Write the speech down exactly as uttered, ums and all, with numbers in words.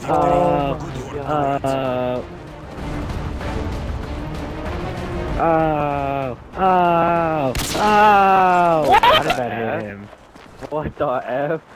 Oh, oh, oh, oh, oh! How did that hit him? What the F?